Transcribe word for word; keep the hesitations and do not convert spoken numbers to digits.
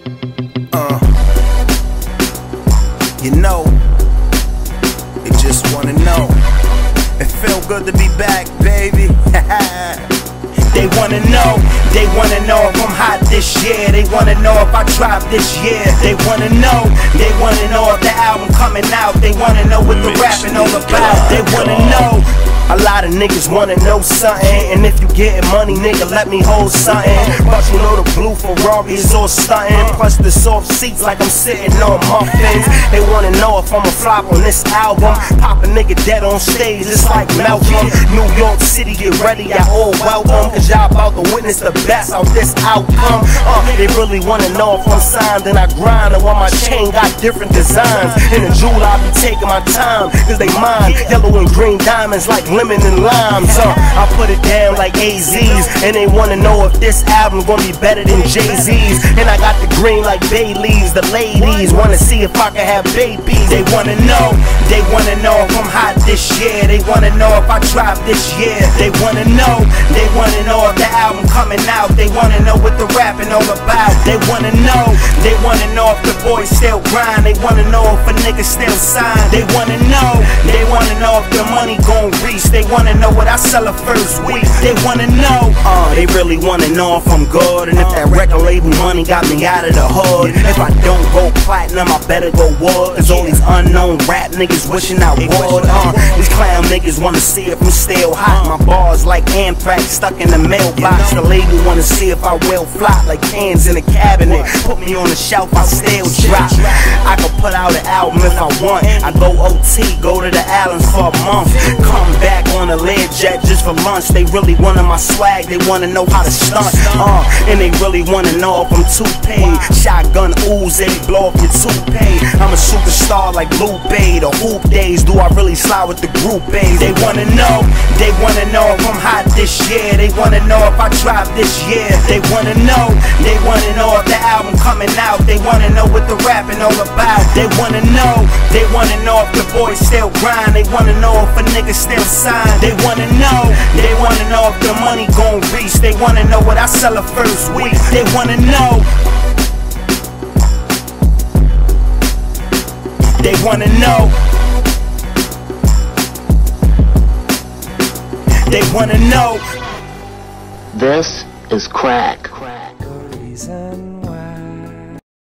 Uh, you know, they just wanna know. It feel good to be back, baby. They wanna know, they wanna know if I'm hot this year. They wanna know if I drop this year. They wanna know, they wanna know if the album coming out. They wanna know what the rapping all about. They wanna know. A lot of niggas wanna know something, and if you getting money, nigga, let me hold something. But you know the blue Ferrari is all stuntin', plus the soft seats like I'm sitting on muffins. They wanna know if I'm a flop on this album. Pop a nigga dead on stage, it's like Malcolm. New York City, get ready, y'all all welcome, cause y'all about to witness the best of this outcome. Uh, they really wanna know if I'm signed, and I grind, and while my chain got different designs. In the jewel, I be taking my time, cause they mine. Yellow and green diamonds like lemon and limes, uh, I put it down like A Z's, and they wanna know if this album gonna be better than Jay-Z's. And I got the green like bay leaves. The ladies wanna see if I can have babies. They wanna know, they wanna know if I'm hot this year. They wanna know if I drop this year. They wanna know, they wanna know if the album coming out. They wanna know what the rapping all about. They wanna know, they wanna know if the boys still grind. They wanna know if a nigga still sign. They wanna know, they wanna know if the money gon' reach. They wanna know what I sell the first week. They wanna know, uh, they really wanna know if I'm good, and if that record label money got me out of the hood. If I don't go platinum, I better go wood, cause all these unknown rap niggas wishing I would. Uh, these clown niggas wanna see if I'm still hot. My bars like anthrax stuck in the mailbox. The label wanna see if I will flop like cans in a cabinet. Put me on the shelf, I still drop. I could put out an album if I want. I go O T, go to the islands for a month, come back on a Learjet just for lunch. They really wanted my swag, they wanna know how to stunt, uh, and they really wanna know if I'm too paid. Shotgun Uzi, blow up your toupee. I'm a superstar like Lupe. The hoop days, do I really slide with the group A's? They wanna know, they wanna know if I'm hot this year. They wanna know if I drop this year. They wanna know, they wanna know if the album coming out. They wanna know what the rapping all about. They wanna know, they wanna know if the boys still grind. They wanna know if a nigga still sign. They wanna know, they wanna know if the money gon' reach. They wanna know what I sell the first week. They wanna know, they wanna know, they wanna know. This is crack.